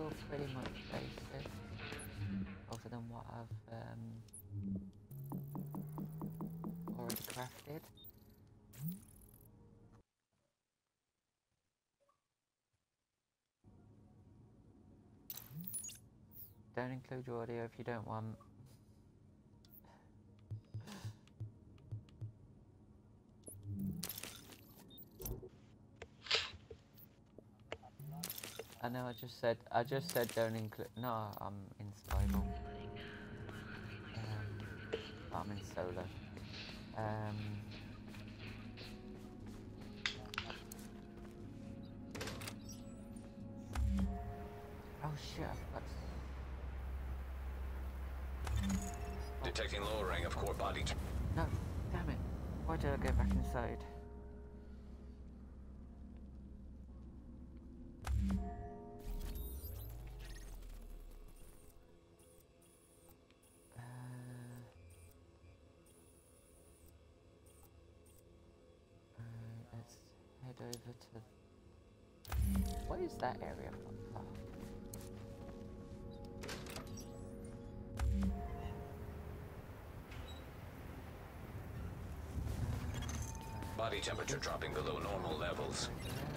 all pretty much basic, other than what I've already crafted. Don't include your audio if you don't want. I know. I just said don't include. No, I'm in survival. I'm in solo. Oh shit! I forgot. Detecting lowering of core body. No, damn it! Why did I go back inside? Let's head over to. What is that area? Oh. Body temperature dropping below normal levels.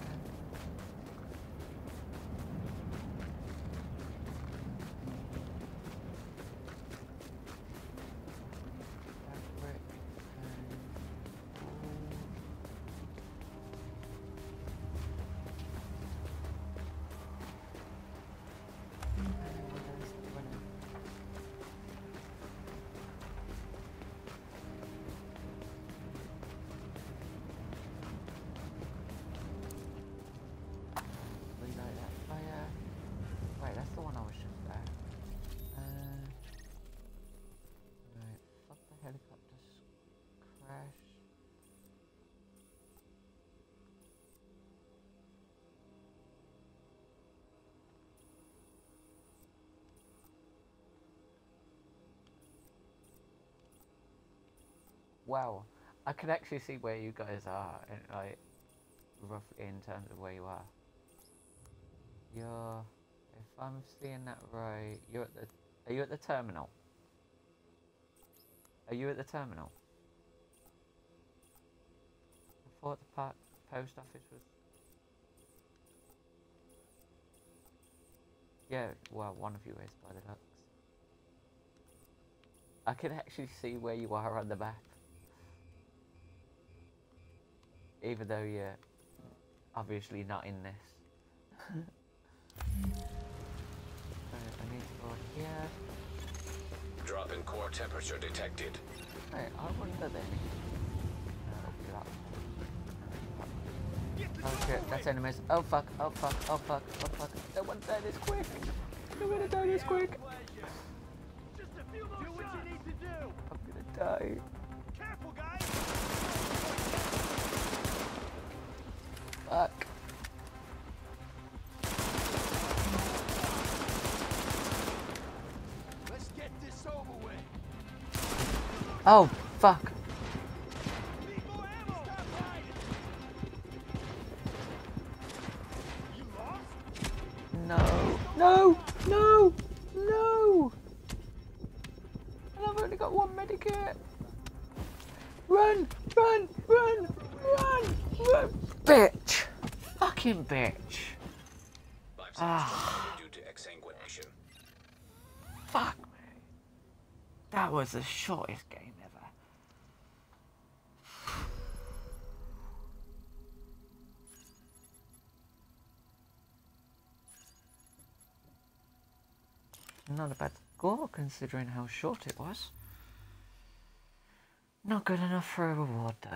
Wow, I can actually see where you guys are, like roughly in terms of where you are. You're, if I'm seeing that right, you're at the. Are you at the terminal? Are you at the terminal? I thought the post office was. Yeah, well, one of you is by the looks. I can actually see where you are on the map. Even though you're obviously not in this. I need to go here. Drop in core temperature detected. Hey, I wonder then. Oh shit, that's enemies. Oh fuck, oh fuck, oh fuck, oh fuck. Don't want to die this quick. Don't want to die this quick. Just a few more shots. What you need to do. I'm gonna die. Careful, guys. Fuck. Let's get this over with. Oh fuck. Need more ammo. Stop hiding. You lost? No. No. No. No. And I've only got one medikit. Run. Run. Run. Run. Run. Bitch. Fucking bitch. Ah. Due to exsanguination. Fuck me. That was the shortest game ever. Not a bad score considering how short it was. Not good enough for a reward though.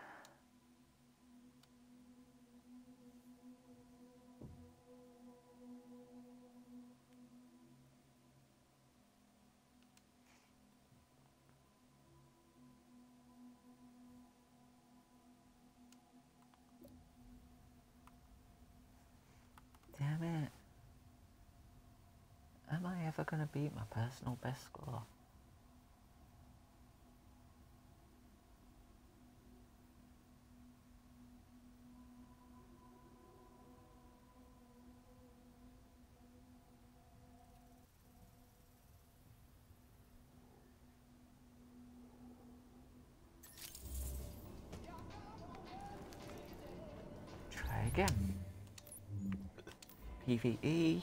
Damn it. Am I ever going to beat my personal best score? Try again. PvE.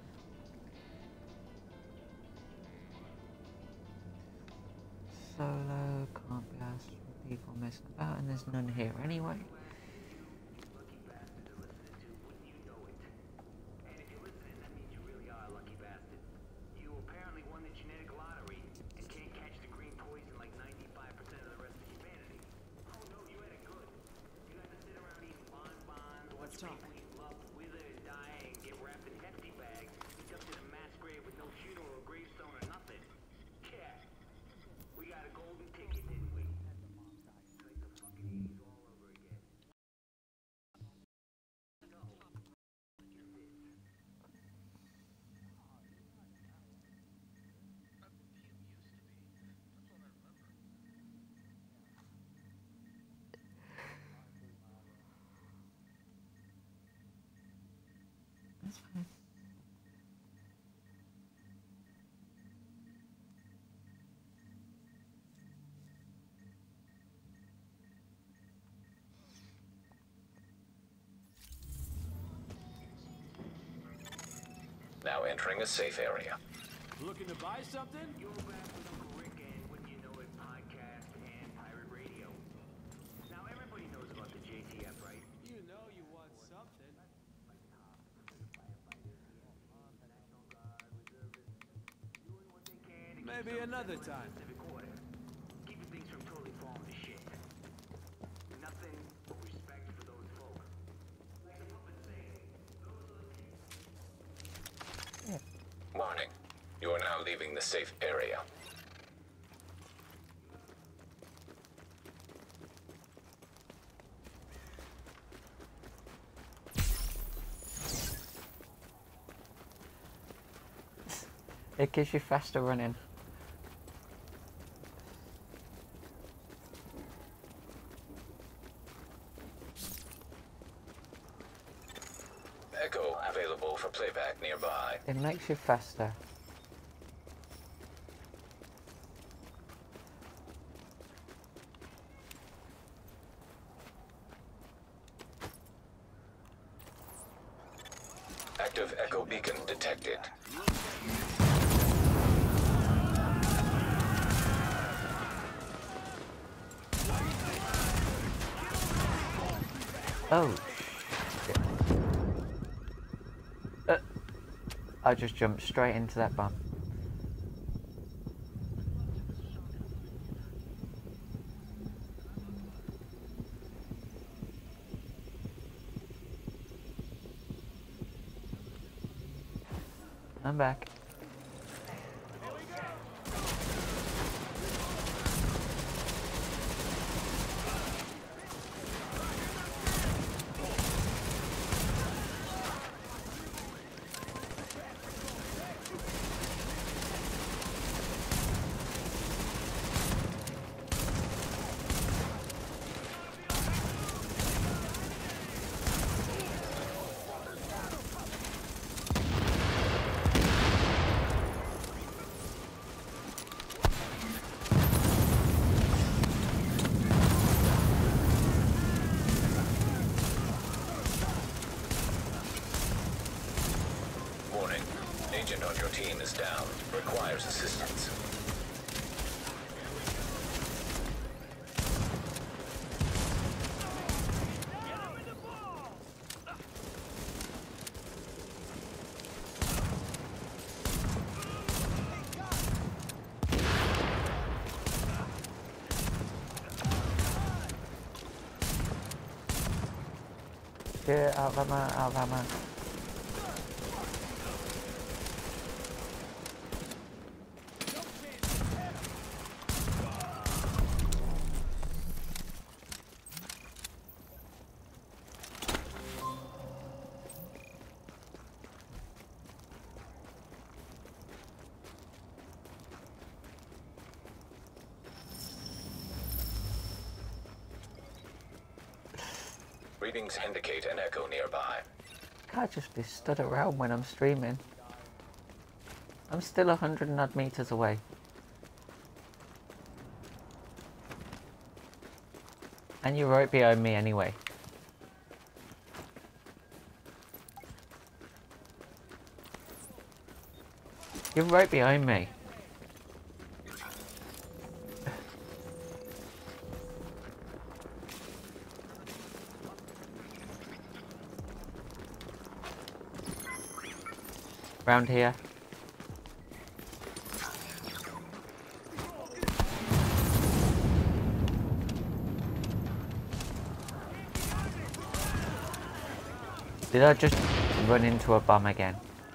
Solo, can't be asked for people messing about, and there's none here anyway. That's fine. Now entering a safe area. Looking to buy something? You're back with Uncle Rick and Wouldn't You Know It podcast and pirate radio. Now everybody knows about the JTF, right? You know you want something. Maybe another time. Keeping things from totally falling to shit. Nothing but respect for those folk. Like the puppet saying, those are the things. Warning. You are now leaving the safe area. It gives you faster running. Echo available for playback nearby. It makes you faster. Active echo beacon detected. Oh, shit. I just jumped straight into that bomb. I'm back. Warning. Agent on your team is down. Requires assistance. Shit, out of ammo, out of ammo. Readings indicate an echo nearby. Can't just be stood around when I'm streaming. I'm still 100 and odd meters away. And you're right behind me anyway. You're right behind me. Round here. Did I just run into a bomb again?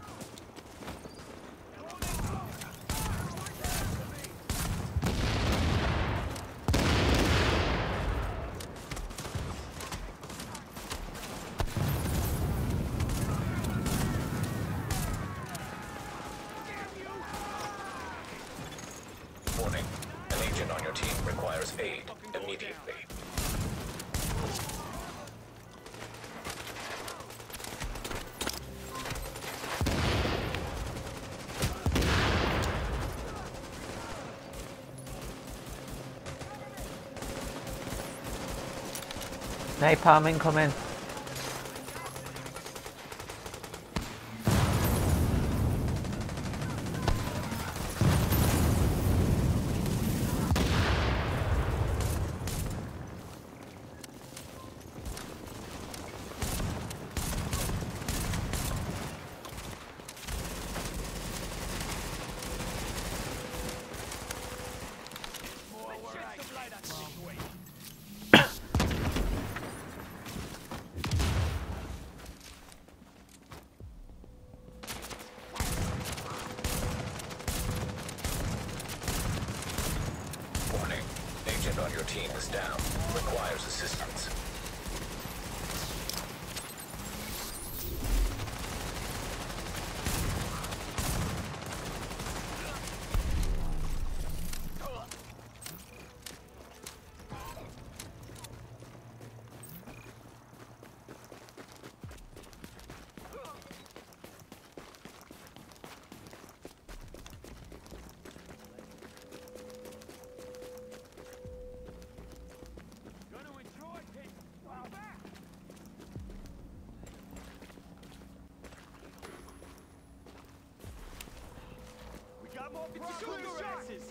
Warning. An agent on your team requires aid immediately. Napalm incoming. Warning. Agent on your team is down. Requires assistance. Gonna enjoy it. Fall back. We got more problem shots.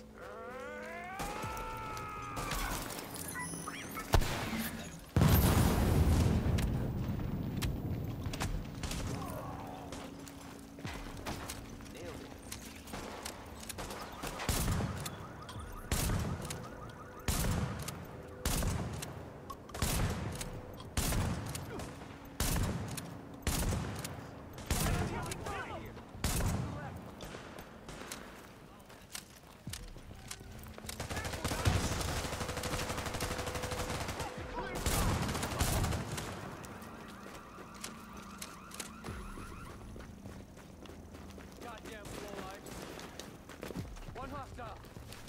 Goddamn lowlife. One hostile.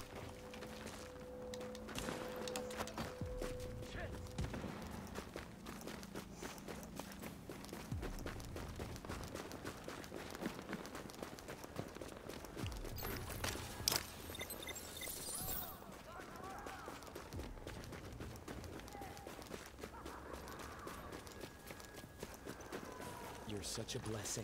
Shit. You're such a blessing.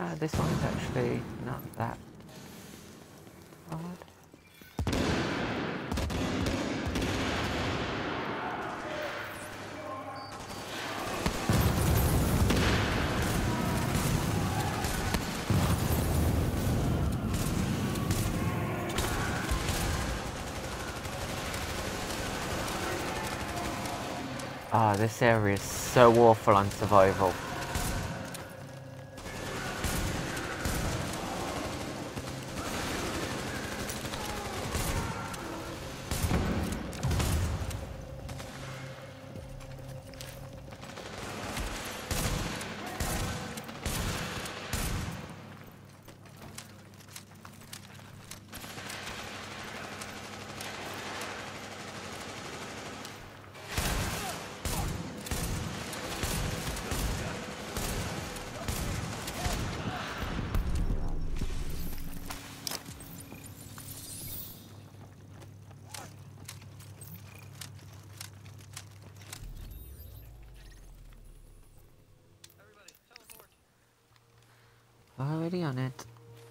This one's actually not that hard. Ah, this area is so awful on survival. Already on it.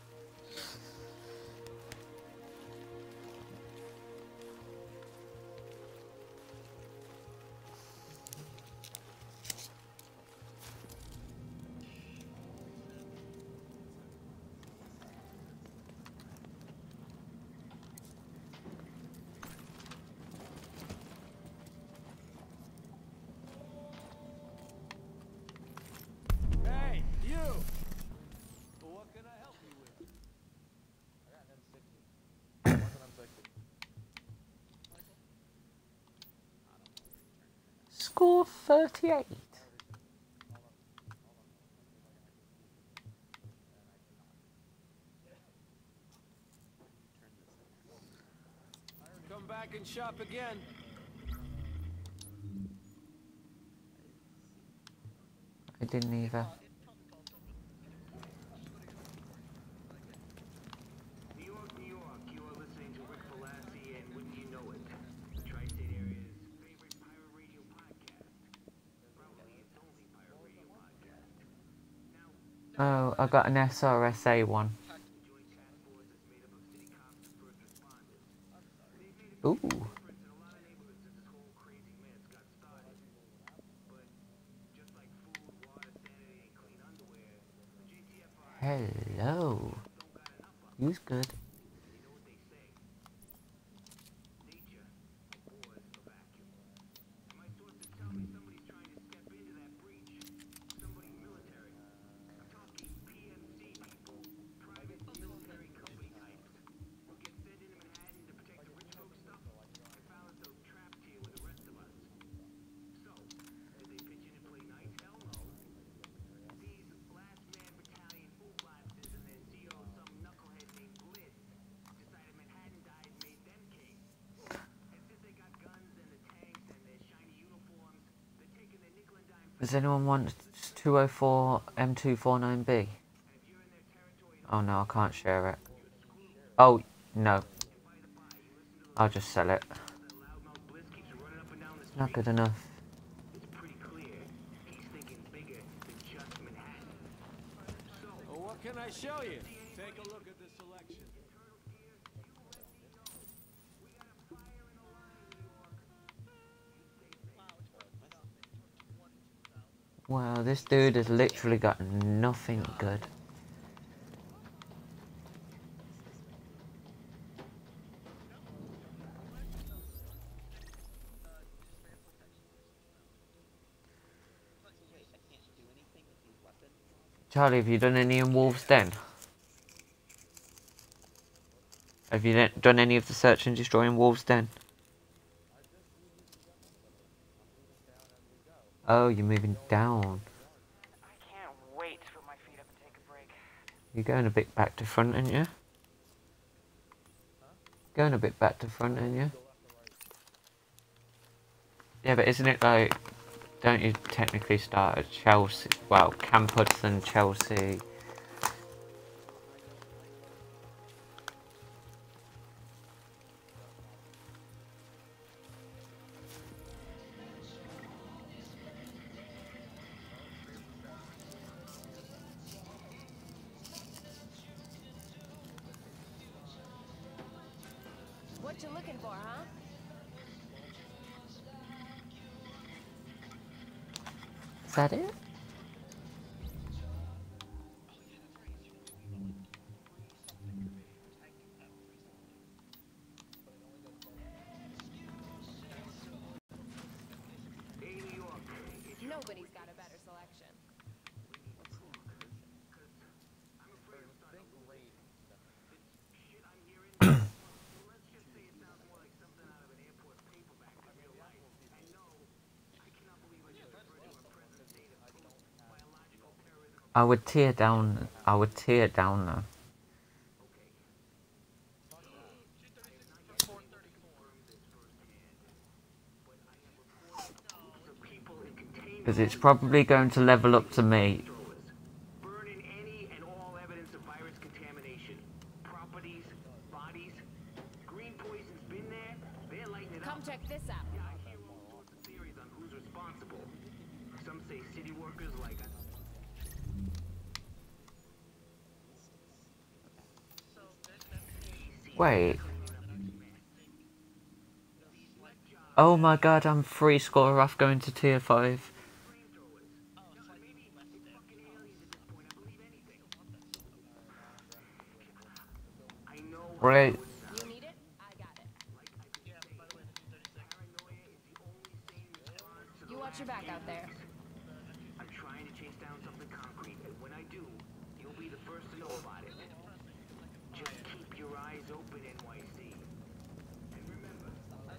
Hey, you! What can I help you with? I got an M60. More than M60. Score 38. Come back and shop again. I didn't either. New York, New York, you are listening to Rick Velassi and Wouldn't You Know It, Tri-State Area's favorite pirate radio podcast. Probably its only pirate radio podcast. Now, Oh, I got an SRSA one. the Joint Task Force is made up of city cops and first responders. They've made a Ooh. difference in a lot of neighborhoods since this whole crazy mess got started. But just like food, water, sanity, and clean underwear, the JTFI Hello. don't got enough of. Who's good? And you know what they say? Nature abhors a vacuum. And my sources tell me somebody's trying to step into that breach. Somebody military. I'm talking PMC people, private military company types, who get sent into Manhattan to protect the rich folks stuff and found themselves trapped here with the rest of us. So, did they pitch in and play nice? Hell no. These last man battalion ooblasses and their CO, some knucklehead named Blitz, decided Manhattan died and made them king. And since they got guns and the tanks and their shiny uniforms, they're taking their nickel and dime. Does anyone want 204 M249B? And if you're in their territory, Oh no, I can't share it. Oh, no. I'll just sell it. that loudmouth Blitz keeps running up and down the street. Not good enough. It's pretty clear he's thinking bigger than just Manhattan. So, Oh, what can I show you? Take a look at the selection. Wow, this dude has literally got nothing good. Charlie, have you done any in Wolves Den? Have you done any of the search and destroy in Wolves Den? Oh, you're moving down. I can't wait to put my feet up and take a break. You're going a bit back to front, aren't you? Going a bit back to front, aren't you? Yeah, but isn't it like, don't you technically start at Chelsea? Well, Camp Hudson, Chelsea. What you looking for, huh? Is that it? Nobody's got a better selection. I would tear down. I would tear down though. Because it's probably going to level up to me. Burning any and all evidence of virus contamination. Properties, bodies. Green poison's been there. They're lighting it up. Come check this out. Yeah, I hear all sorts of theories on who's responsible. Some say city workers like us. Wait. Oh my god, I'm 3 score off going to tier 5. Right. You need it? I got it. You watch your back out there. I'm trying to chase down something concrete, and when I do, you'll be the first to know about it. Just keep your eyes open, NYC. And remember,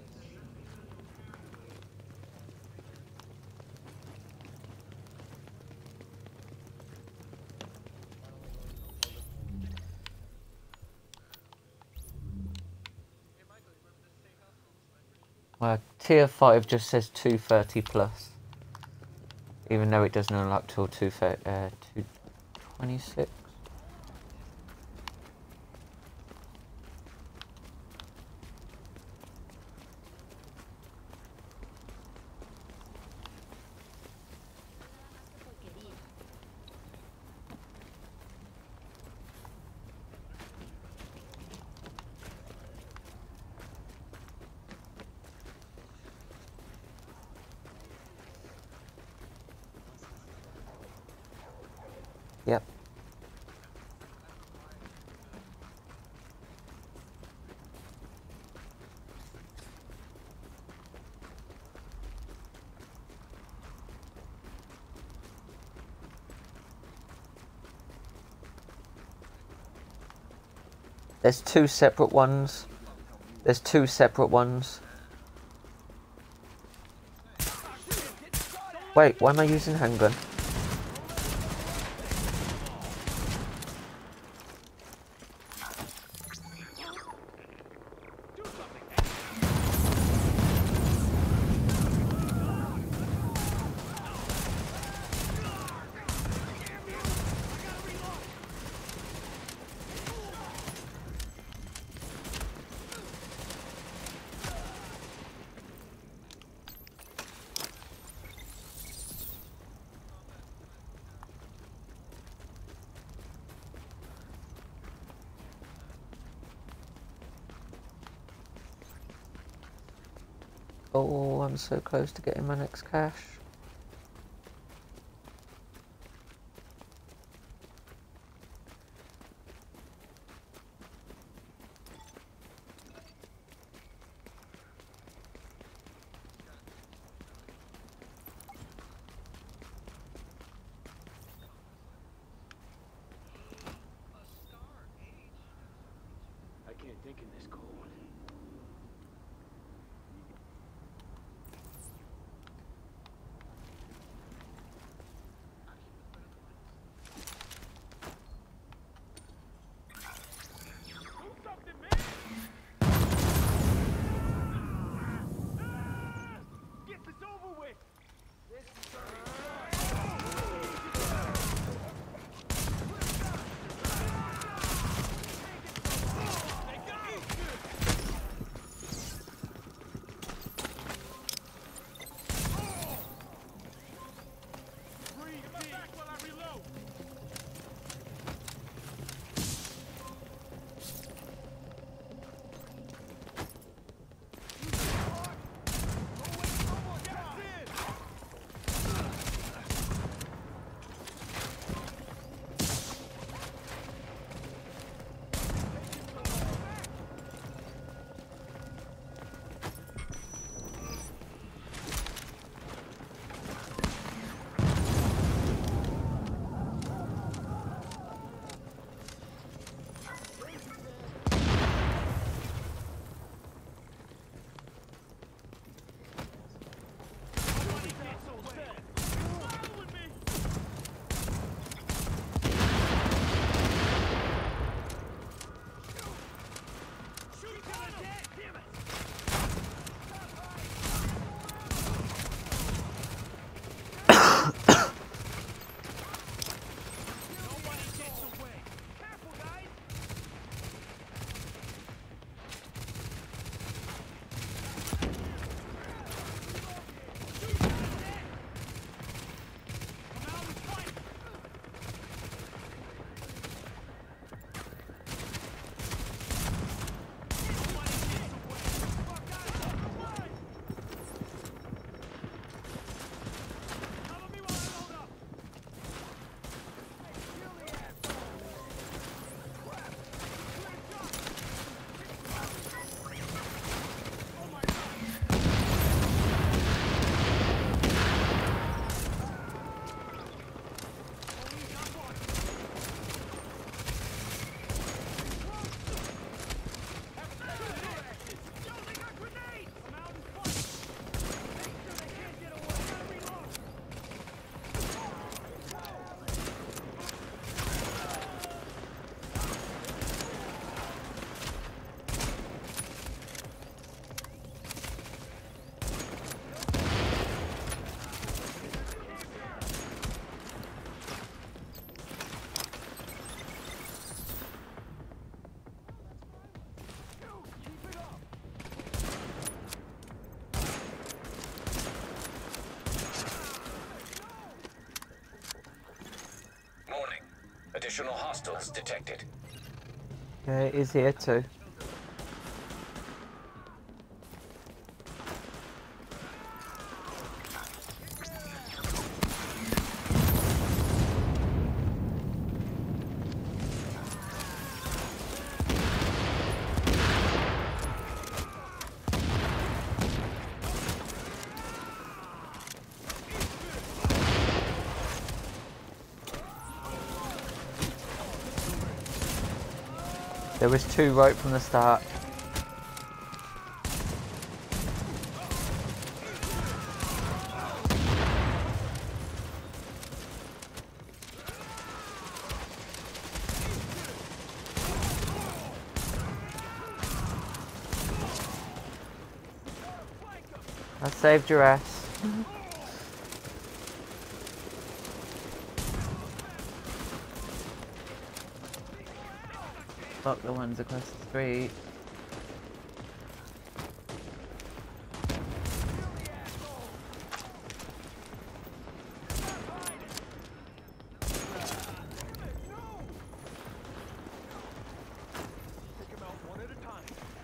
Well, tier 5 just says 230 plus. Even though it doesn't unlock till 226. Yep. There's 2 separate ones. There's 2 separate ones. Wait, why am I using handgun? Oh, I'm so close to getting my next cash. I can't think in this cold. Get this over with! Additional hostiles detected. Yeah, it is here too. There was two right from the start. I saved your ass. Fuck the ones across the street. Take them out one at a time.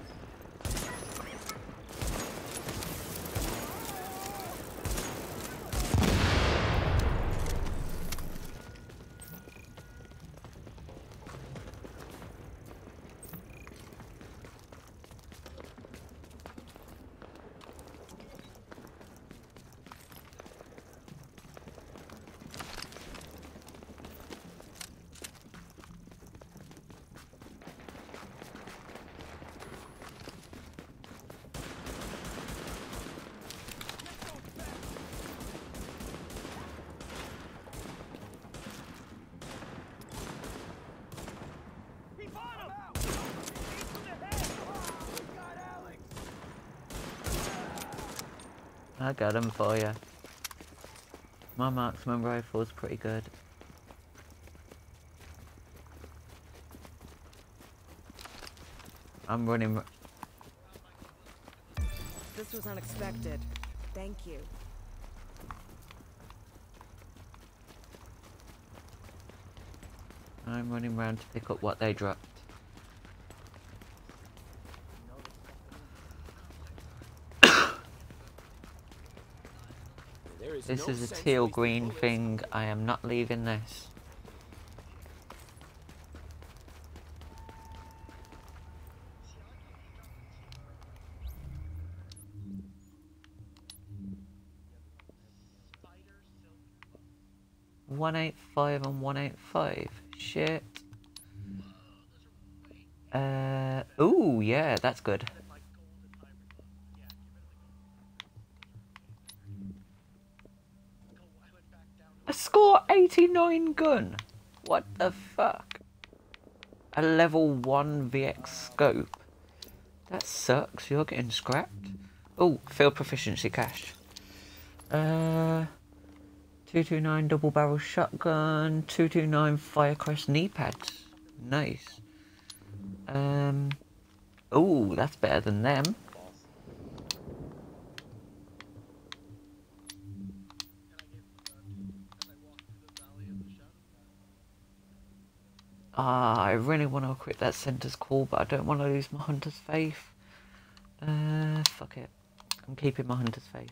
He bought him! He's to the head! We got Alex! I got him for you. My marksman rifle is pretty good. I'm running. This was unexpected. Thank you. I'm running around to pick up what they dropped. This is a teal green thing. I am not leaving this. $185 and $185. Shit. Ooh, yeah, that's good. A score 89 gun. What the fuck? A level 1 VX scope. That sucks. You're getting scrapped. Oh, field proficiency cache. 229 double barrel shotgun. 229 Firecrest knee pads. Nice. Oh, that's better than them. I really want to equip that Center's Call, but I don't want to lose my Hunter's Faith. Fuck it. I'm keeping my Hunter's Faith.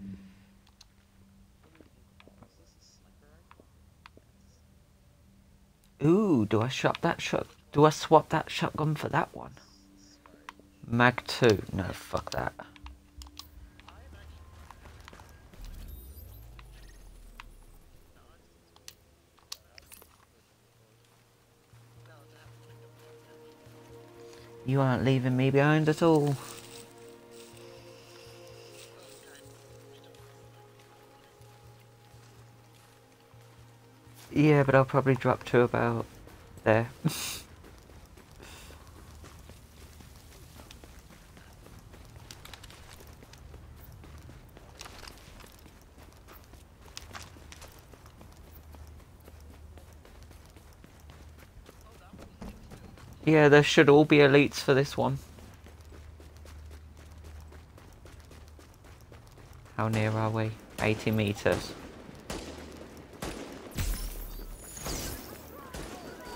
Ooh, do I swap that shotgun for that one? Mag 2. No, fuck that. You aren't leaving me behind at all. Yeah, but I'll probably drop to about there. Yeah, there should all be elites for this one. How near are we? 80 meters.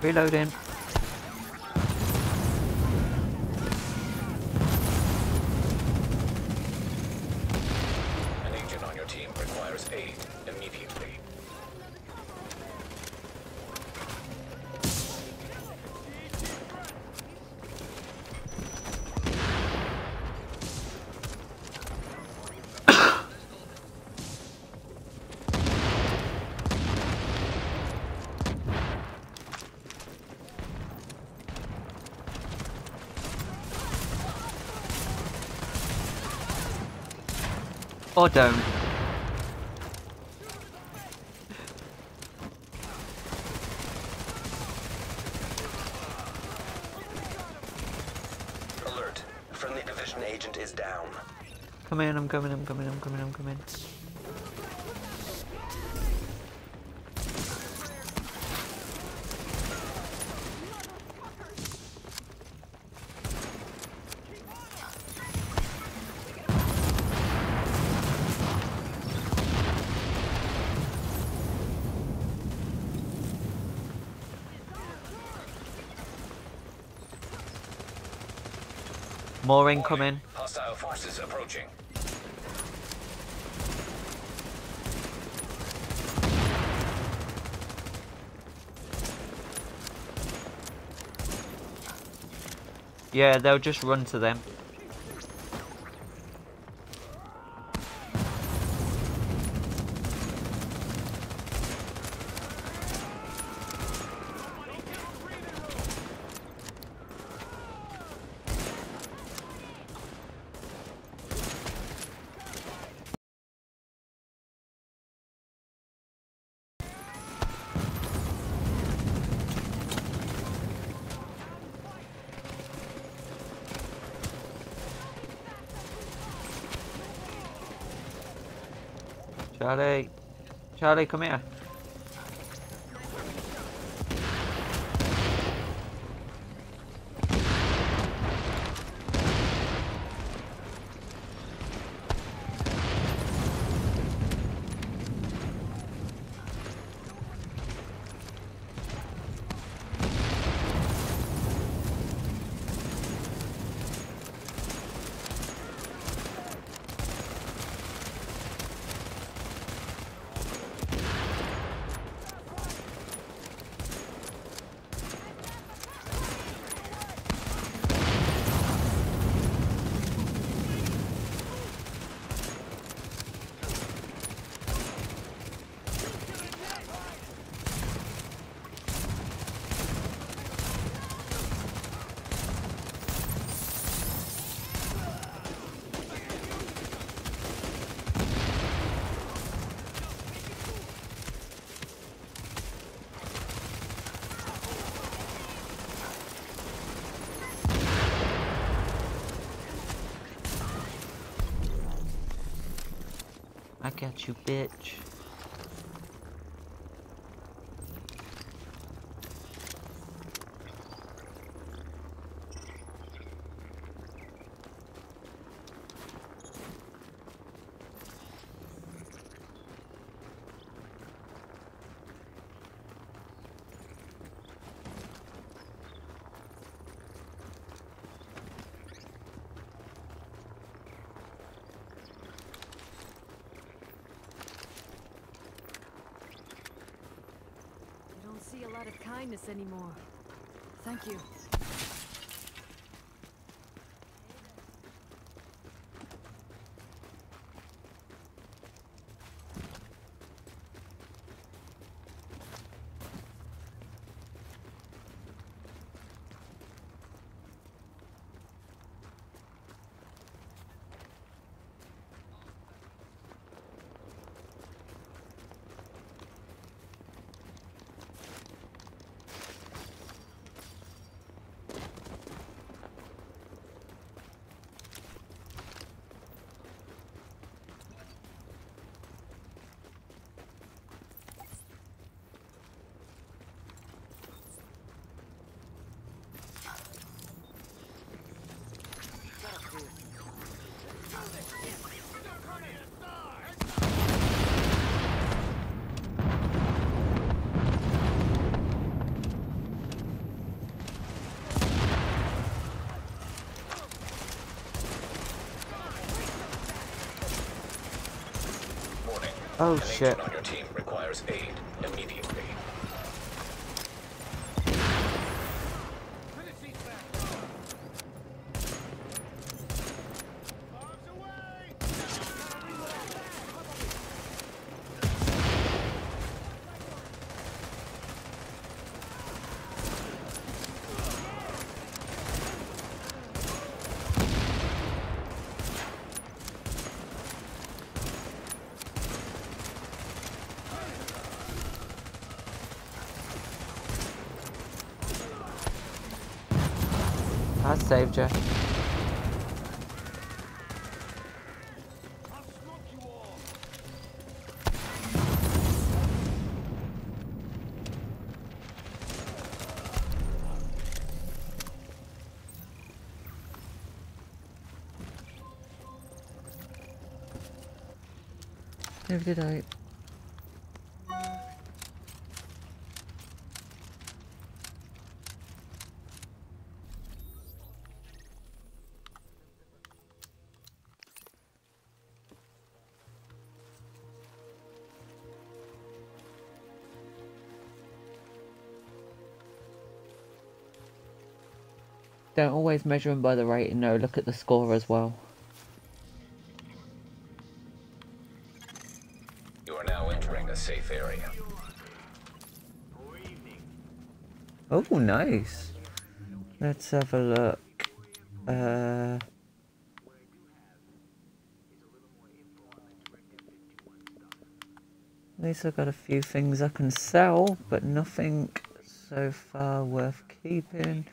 Reloading. An agent on your team requires aid immediately. Or don't. Alert. Friendly division agent is down. Come in, I'm coming, I'm coming, I'm coming, I'm coming. More incoming. Hostile forces approaching. Yeah, they'll just run to them. Charlie. Charlie, come here. I got you, bitch. I don't see a lot of kindness anymore. Thank you. Oh An shit. agent on your team requires aid immediately. I saved you. Never did I. Don't always measure them by the rating, no, look at the score as well. You are now entering a safe area. Oh, nice. Let's have a look. At least I've got a few things I can sell, but nothing so far worth keeping.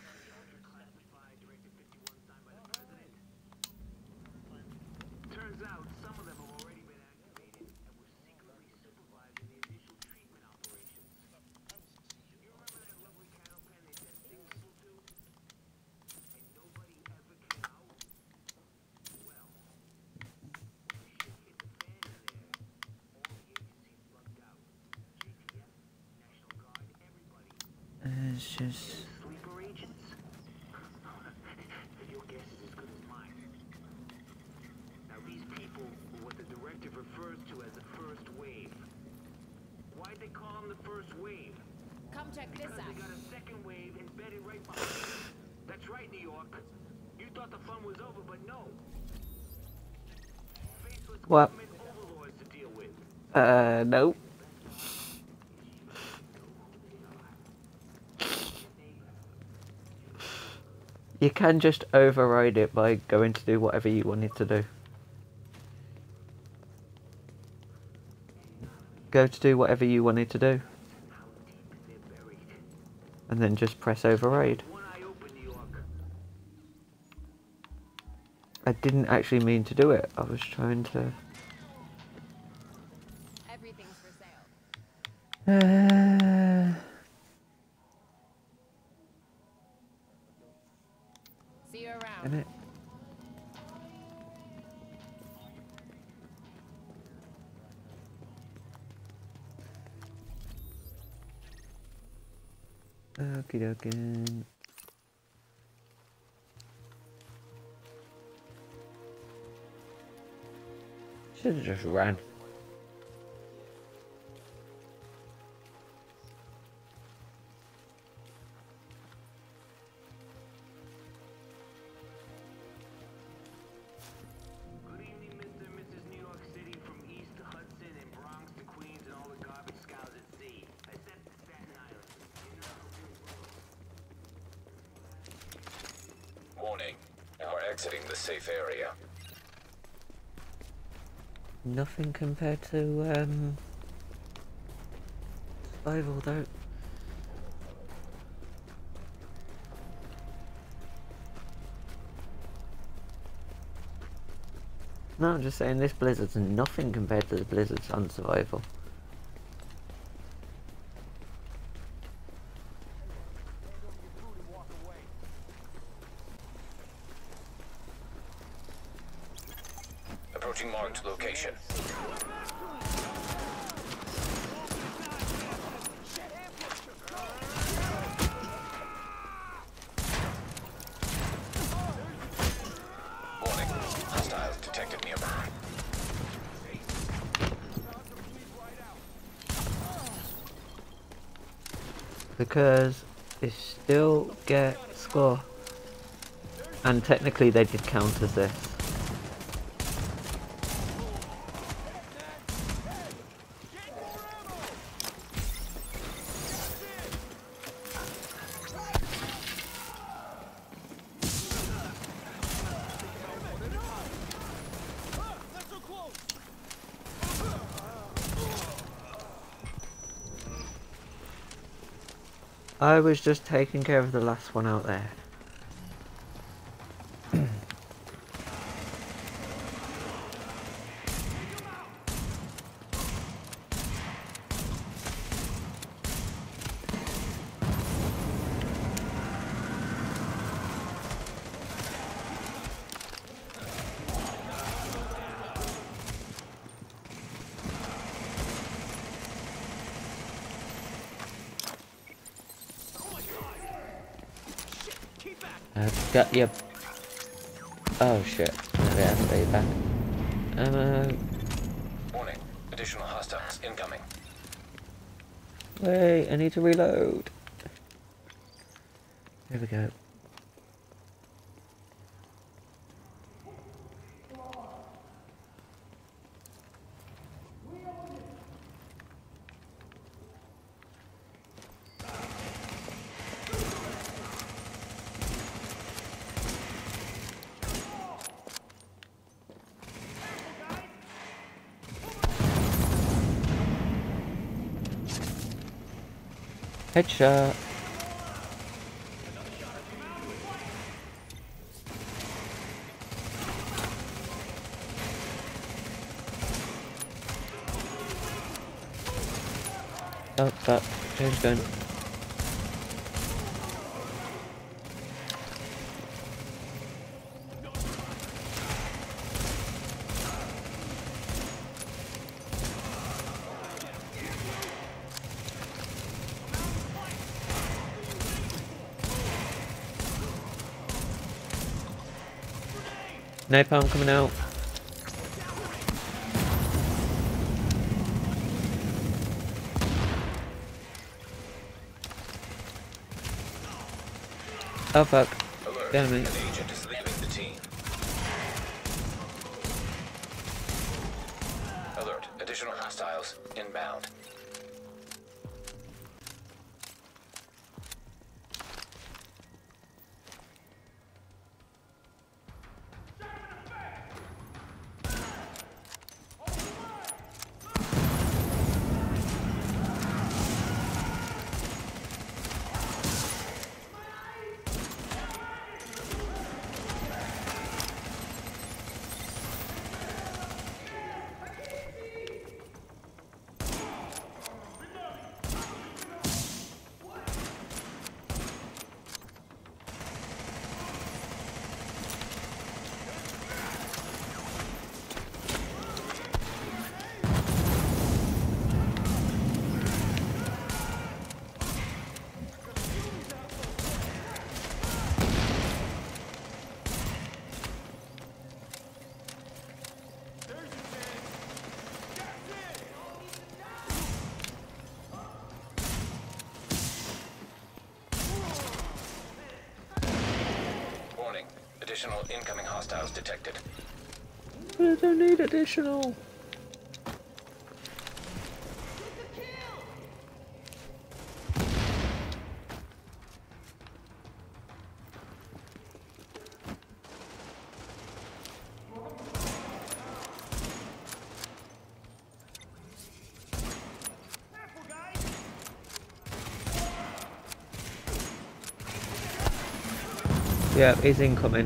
Turns out some of them have already been activated and were secretly supervising the initial treatment operations. You remember that lovely cattle pen they sent Singapore to? And nobody ever came out? Well, when shit hit the fan in there, all the agencies lugged out. JTF, National Guard, everybody. It's just... Sleeper agents? Your guess is as good as mine. Now these people were what the directive refers to as the first wave. Why'd they call them the first wave? Come check this Because out. they got a second wave embedded right behind them. That's right, New York. You thought the fun was over, but no. Faceless What? government overlords to deal with. Nope. You can just override it by going to do whatever you wanted to do. Go to do whatever you wanted to do. And then just press override. One eye open, New York. I didn't actually mean to do it. I was trying to... Everything's for sale. See you around. Damn it. Okie dokie. Should have just ran. Good evening, Mr. and Mrs. New York City, from East to Hudson and Bronx to Queens and all the garbage scows at sea. Except Staten Island. Warning. You are exiting the safe area. Nothing compared to survival though. No, I'm just saying this blizzard's nothing compared to the blizzards on survival. Approaching marked location. Warning. Hostiles detected nearby. because they still get score. And technically they did count as this. I was just taking care of the last one out there. I've got you. Oh shit. I haven't got you back. Warning. Additional hostiles incoming. Wait, I need to reload. There we go. Headshot. Oh, fuck. Change gun. Napalm coming out. Oh fuck. Alert. Damn An it. agent is leaving the team. Alert. Additional hostiles inbound. Warning. Additional incoming hostiles detected. I don't need additional. Yeah, he's incoming.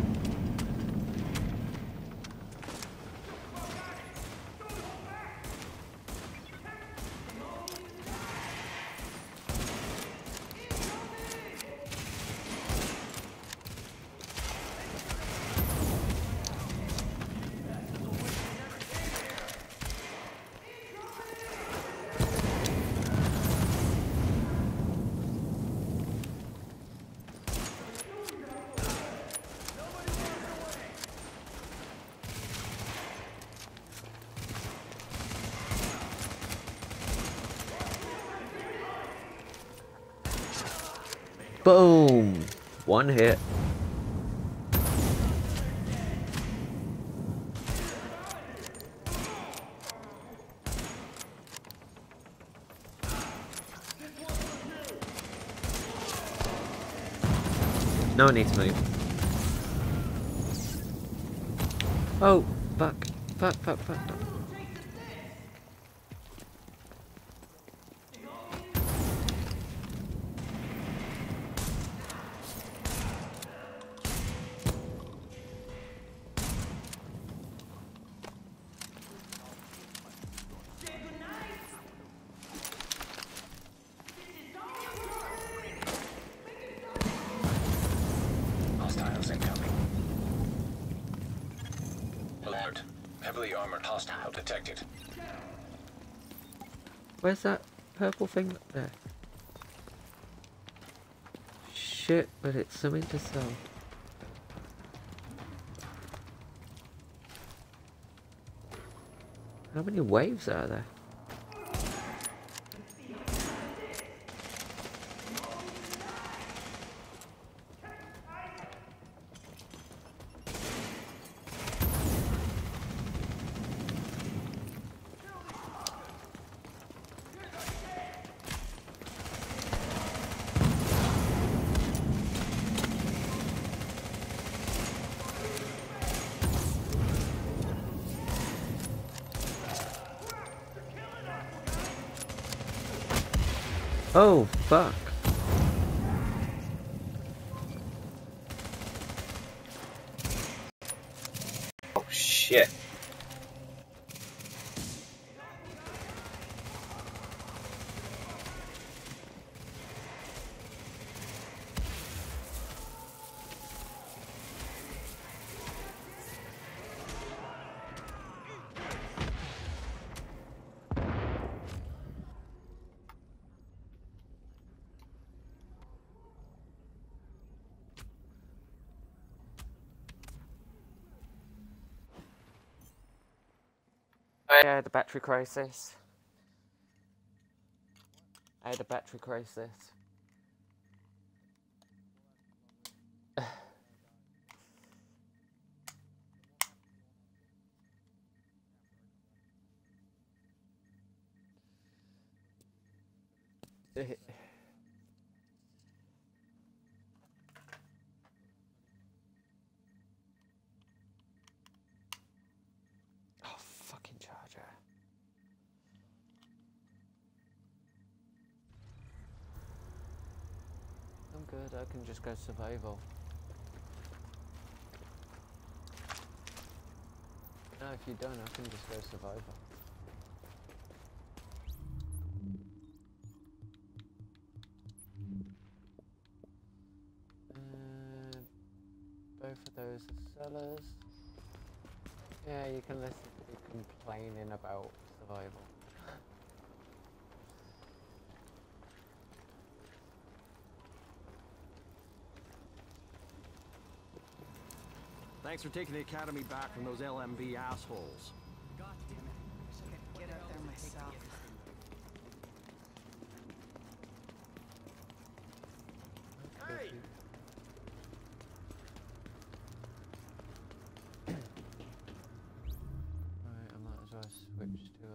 Boom! One hit. No need to move. Oh, fuck. Fuck, fuck, fuck, fuck. Hostiles incoming. Alert. Heavily armored hostile detected. Where's that purple thing up there? Shit, but it's something to sell. How many waves are there? Oh, fuck. Oh, shit. I had a battery crisis. I had a battery crisis. Oh, fucking charger. I'm good, I can just go survival. No, if you don't, I can just go survival. Both of those are sellers. Yeah, you can listen to me complaining about survival. Thanks for taking the academy back from those LMB assholes. God damn it. Wish I could get out there myself. Hey! Right, I might as well switch to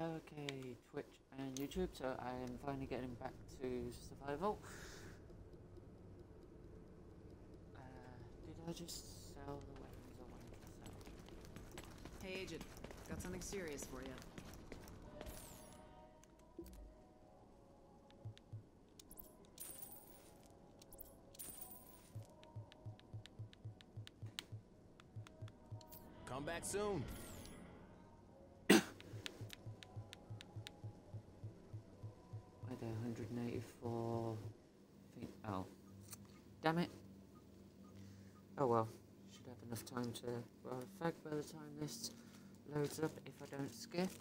Okay, Twitch and YouTube, so I am finally getting back to survival. Did I just sell the weapons I wanted to sell? Hey, Agent. Got something serious for you. Come back soon. Why there 184 feet? Oh, damn it. Oh well, should have enough time to roll a fag by the time this loads up if I don't skip.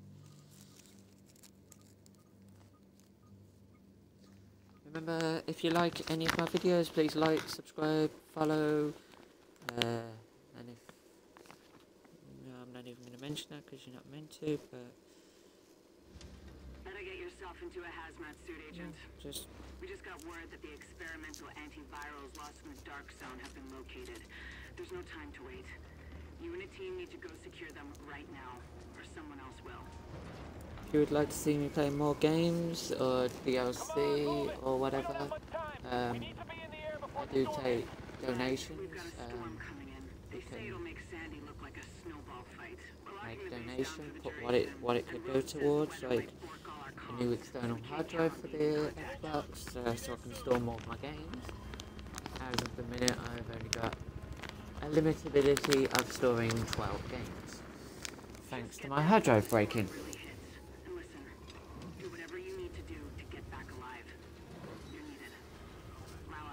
Remember, if you like any of my videos, please like, subscribe, follow, and if, no, I'm not even going to mention that because you're not meant to, but Better get yourself into a hazmat suit, Agent. We just got word that the experimental antivirals lost in the Dark Zone have been located. There's no time to wait. You and a team need to go secure them right now, or someone else will. if you would like to see me play more games, or DLC, or whatever, I do take donations. We've got a storm coming in. They say it'll make Sandy look like a snowball fight. Make donation, put what it could go towards, like a new external hard drive for the Xbox, so I can store more of my games. As of the minute, I've only got a limitability of storing 12 games, thanks to my hard drive breaking. And listen, do whatever you need to do to get back alive. You're needed. Lao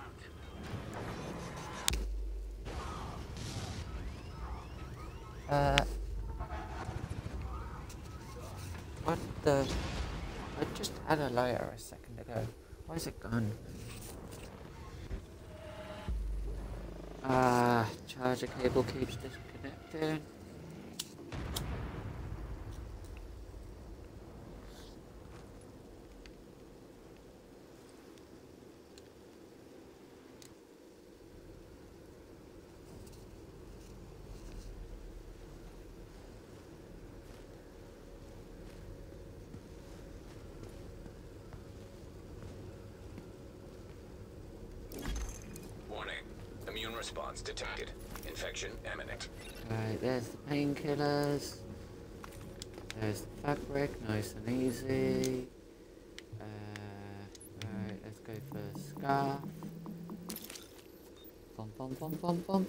out. What the? I just had a lighter a second ago. Why is it gone? Charger cable keeps disconnecting. Warning. Immune response detected. Infection imminent. Right, there's the painkillers. There's the fabric, nice and easy. Alright, let's go for the scarf. Bum bum bum bum bum.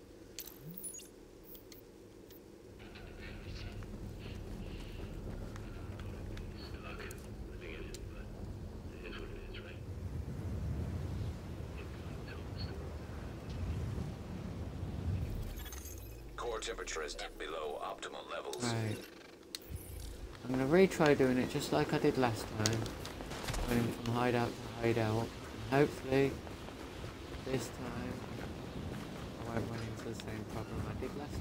Core temperature is below optimal levels. Right. I'm gonna retry doing it just like I did last time. Going from hideout to hideout. And hopefully, this time, I won't run into the same problem I did last time.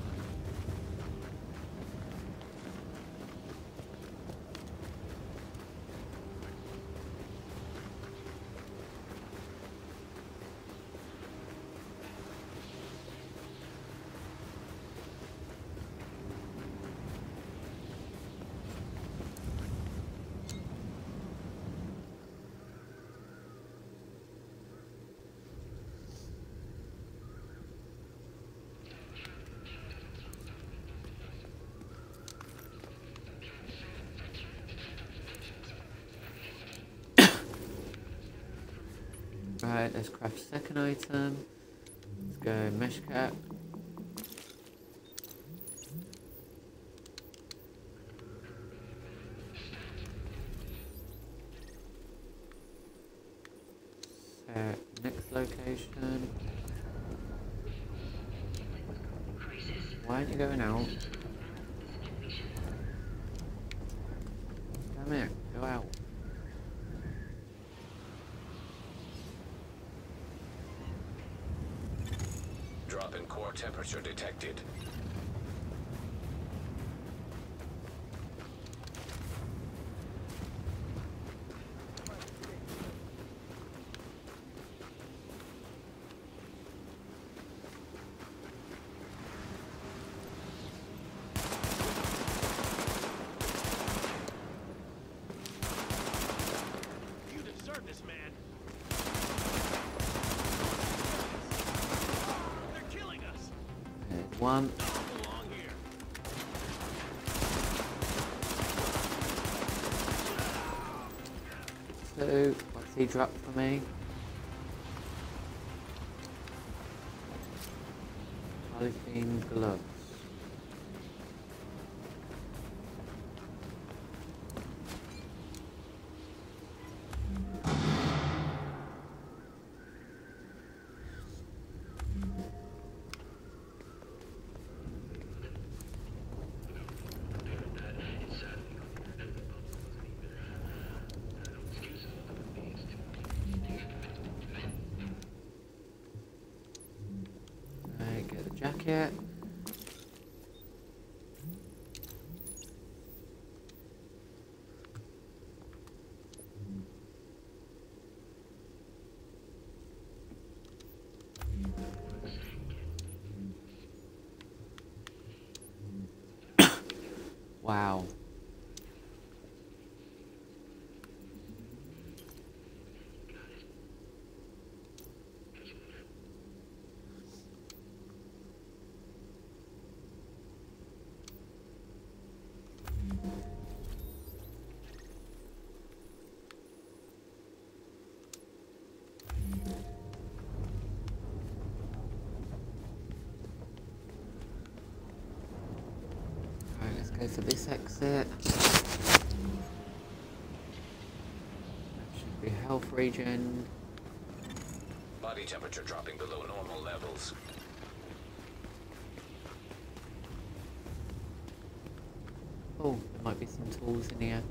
Right, let's craft second item. Let's go mesh cap. So, next location. Why aren't you going out? Come here, go out. Drop in core temperature detected. One. Two. What's he dropped for me? Polythene gloves. Get the jacket. Wow. Alright, let's go for this exit. That should be health regen. Body temperature dropping below normal levels. Oh, there might be some tools in here.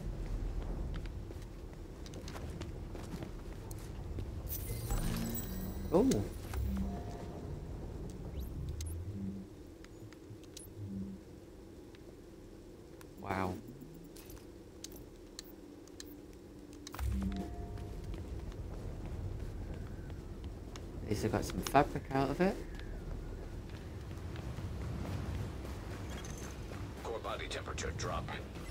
Oh. Wow. At least I got some fabric out of it. Core body temperature drop.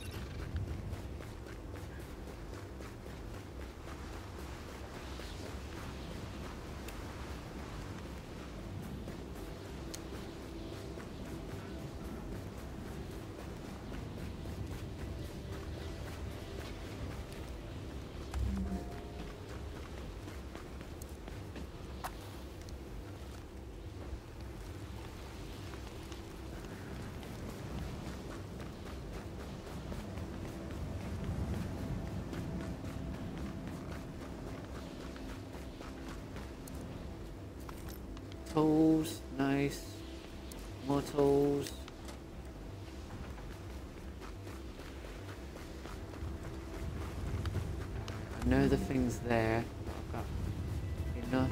Tools, nice. More tools. I know the thing's there, but I've got enough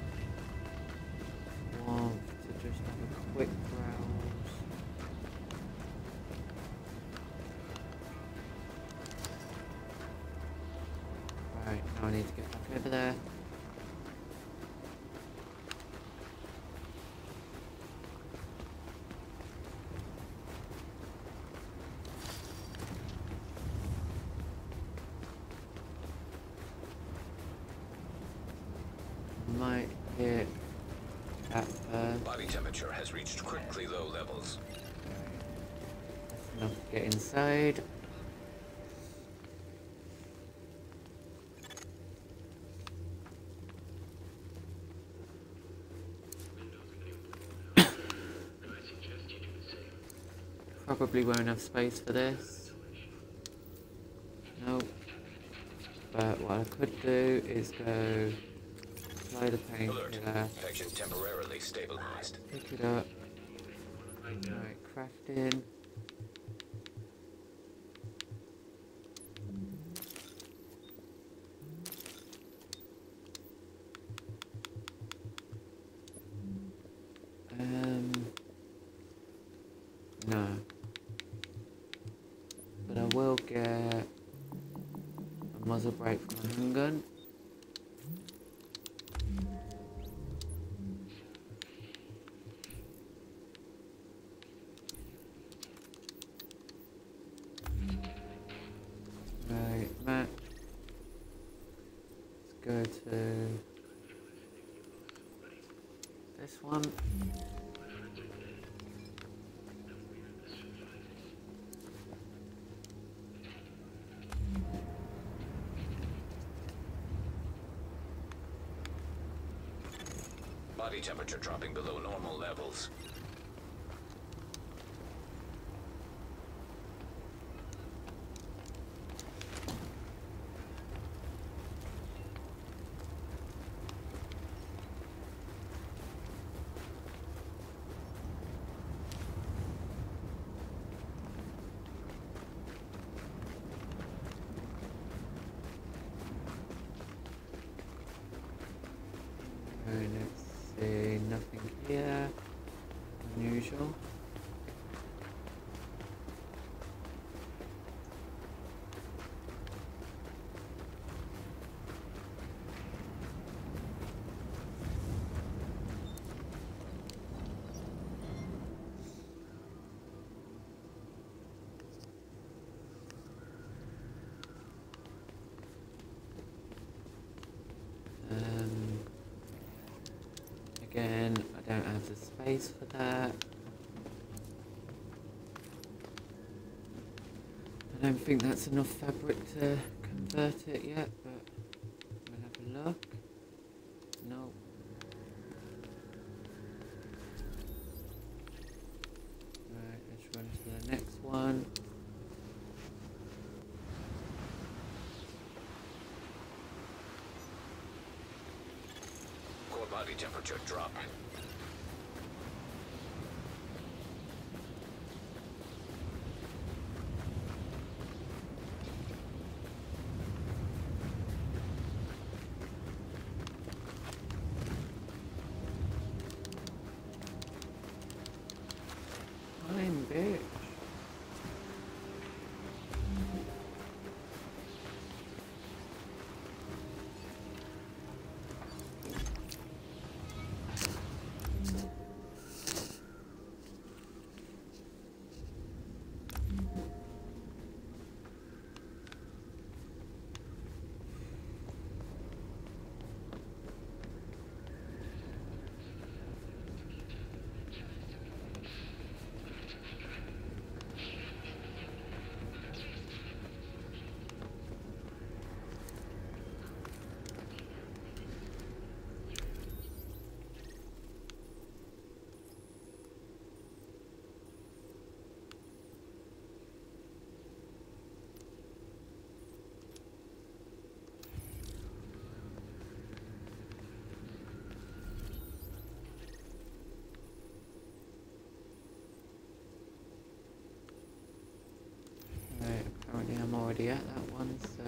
warmth to just have a quick browse. Right, now I need to get back over there. Might hit that first. Body temperature has reached critically low levels. That's enough to get inside. Probably won't have space for this. Nope. But what I could do is go apply the Alert. painkiller, Infection temporarily stabilized. pick it up. Right, crafting. No. But I will get a muzzle brake for my handgun. Right, Matt. Let's go to this one. body temperature dropping below normal levels. Let's see, nothing here. Unusual. Again, I don't have the space for that. I don't think that's enough fabric to convert it yet, but we'll have a look. No. Right, let's run to the next one. Body temperature dropping. I'm bitch. Apparently I'm already at that one, so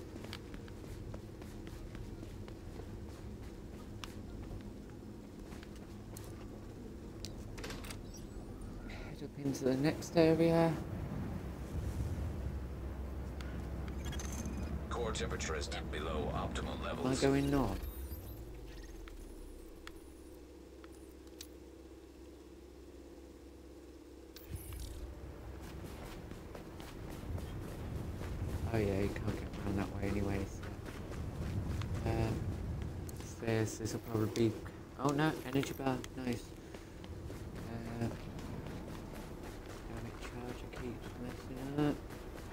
head up into the next area. Core temperature is below optimal levels. Am I going north? Oh yeah, you can't get around that way anyway, so this will probably be, oh no, energy bar, nice. Dynamic charger keeps messing up.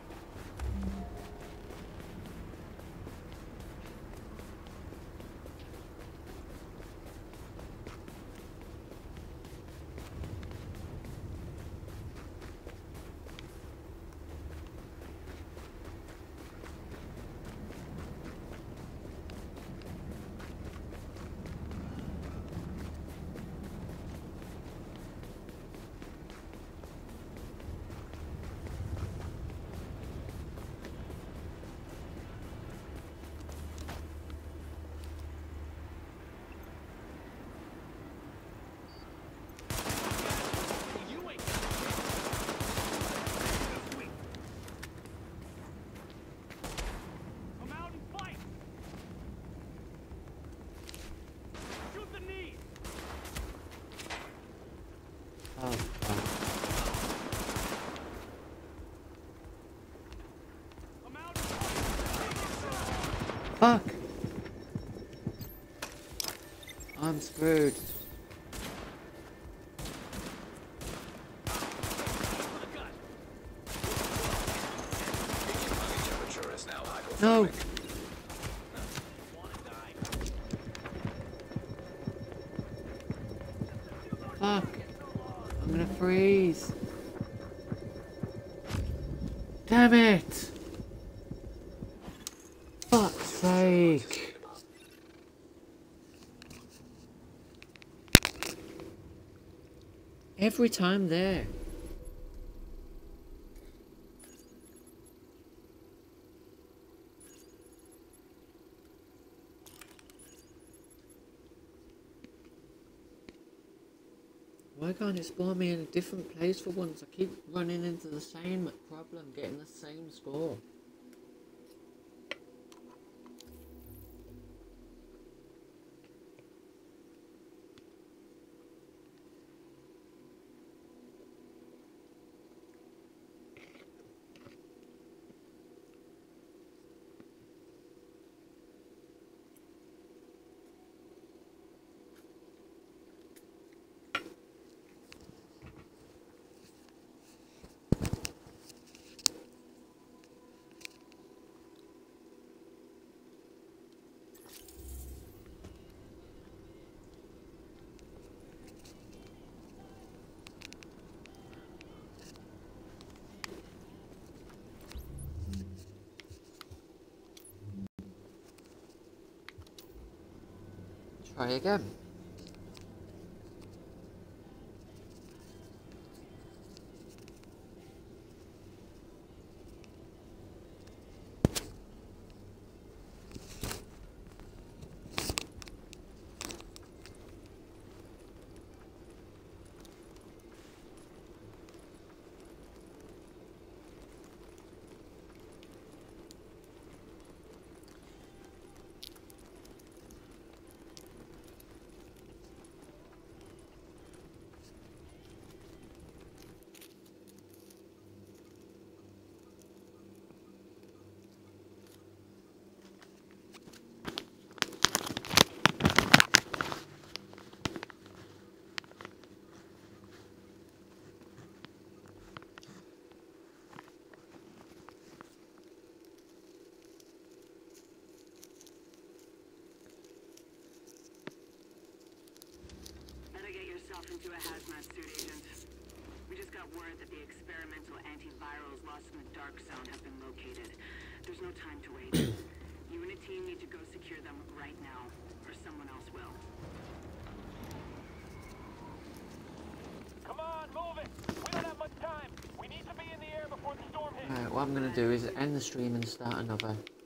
Oh, fuck! I'm screwed. No! Fuck! I'm gonna freeze. Damn it! Fuck's sake! Every time there. Why can't it spawn me in a different place for once? I keep running into the same problem, getting the same score. Try again. Into a hazmat suit, Agent. We just got word that the experimental antivirals lost in the Dark Zone have been located. There's no time to wait. You and a team need to go secure them right now, or someone else will. Come on, move it! We don't have much time! We need to be in the air before the storm hits! Alright, what I'm gonna do is end the stream and start another.